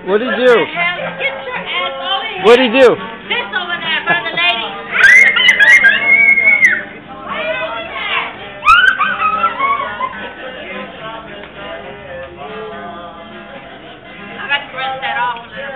What'd he do? Hell, get your ass over here. What'd he do? This over there by the lady. I got to brush that off a little